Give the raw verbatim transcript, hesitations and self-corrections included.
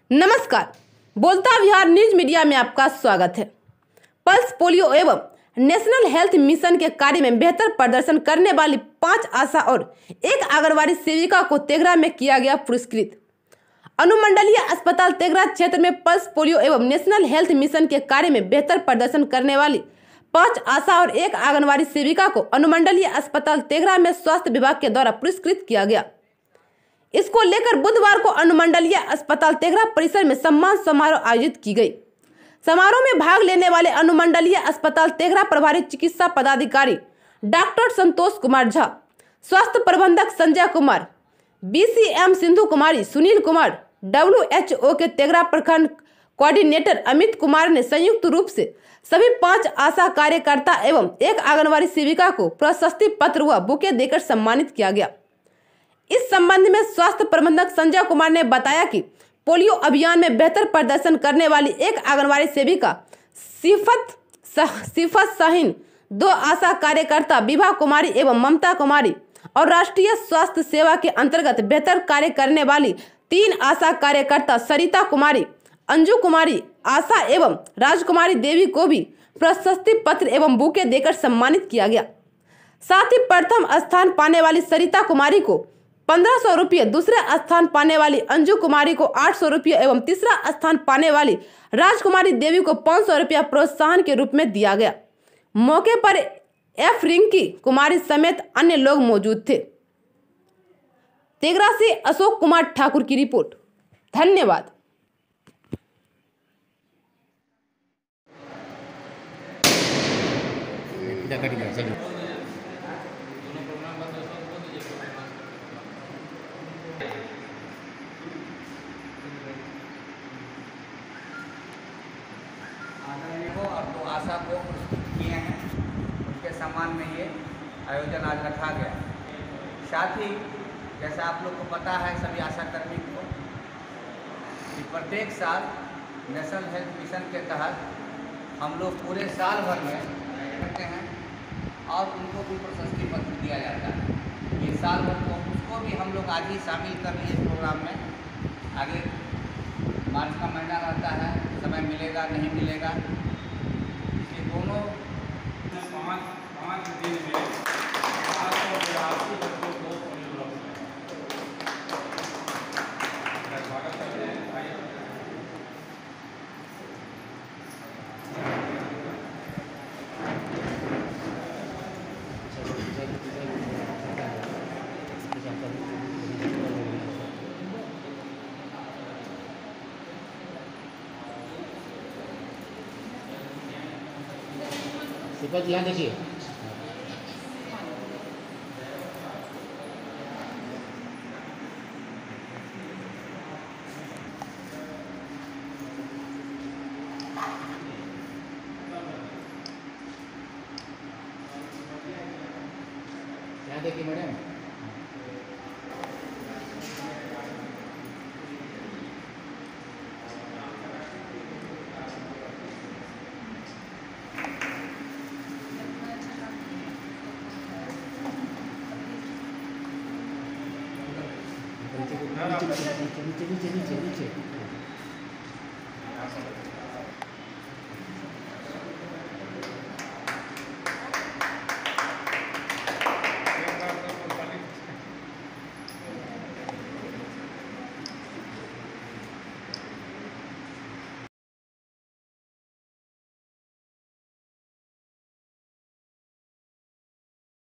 नमस्कार, बोलता Bihar news media में आपका स्वागत है। पल्स पोलियो एवं नेशनल हेल्थ मिशन के कार्य में बेहतर प्रदर्शन करने वाली पांच आशा और एक आंगनबाड़ी सेविका को तेघरा में किया गया पुरस्कृत। अनुमंडलीय अस्पताल तेघरा क्षेत्र में पल्स पोलियो एवं नेशनल हेल्थ मिशन के कार्य में बेहतर प्रदर्शन करने वाली पांच आशा और एक आंगनबाड़ी सेविका को अनुमंडलीय अस्पताल तेघरा में स्वास्थ्य विभाग के द्वारा पुरस्कृत किया गया। इसको लेकर बुधवार को अनुमंडलीय अस्पताल तेघरा परिसर में सम्मान समारोह आयोजित की गई। समारोह में भाग लेने वाले अनुमंडलीय अस्पताल तेघरा प्रभारी चिकित्सा पदाधिकारी डॉक्टर संतोष कुमार झा, स्वास्थ्य प्रबंधक संजय कुमार, बीसीएम सिंधु कुमारी, सुनील कुमार, डब्ल्यूएचओ के तेघरा प्रखंड कोऑर्डिनेटर अमित कुमार ने संयुक्त रूप से सभी पांच आशा कार्यकर्ता एवं एक आंगनबाड़ी सेविका को प्रशस्ति पत्र व बुके देकर सम्मानित किया गया। इस संबंध में स्वास्थ्य प्रबंधक संजय कुमार ने बताया कि पोलियो अभियान में बेहतर प्रदर्शन करने वाली एक आंगनबाड़ी सेविका सिफत सिफत शाहीन, दो आशा कार्यकर्ता विभा कुमारी एवं ममता कुमारी और राष्ट्रीय स्वास्थ्य सेवा के अंतर्गत बेहतर कार्य करने वाली तीन आशा कार्यकर्ता सरिता कुमारी, अंजू कुमारी, आशा एवं राजकुमारी देवी को भी प्रशस्ति पत्र एवं बुके देकर सम्मानित किया गया। साथ ही प्रथम स्थान पाने वाली सरिता कुमारी को पंद्रह सौ रुपये, दूसरे स्थान पाने वाली अंजू कुमारी को आठ सौ रुपये एवं तीसरा स्थान पाने वाली राजकुमारी देवी को पाँच सौ रुपया प्रोत्साहन के रूप में दिया गया। मौके पर एफ रिंकी कुमारी समेत अन्य लोग मौजूद थे। तेघरा से अशोक कुमार ठाकुर की रिपोर्ट। धन्यवाद। और दो आशा को पुरस्कृत किए हैं, उनके सम्मान में ये आयोजन आज रखा गया। साथ ही जैसा आप लोग को पता है सभी आशा कर्मी को कि प्रत्येक साल नेशनल हेल्थ मिशन के तहत हम लोग पूरे साल भर में करते हैं और उनको भी प्रशस्ति पत्र दिया जाता है। ये साल भर को उसको भी हम लोग आज ही शामिल कर लिए इस प्रोग्राम में। आगे मार्च का महीना रहता है, समय मिलेगा नहीं मिलेगा, ये दोनों पाँच पाँच दिन में पाँच सौ बिरासी बच्चों को पोलियो स्वागत करते हैं। सिपत यहाँ देखिए, यहाँ देखिए मैडम। नीचे नीचे नीचे नीचे नीचे नीचे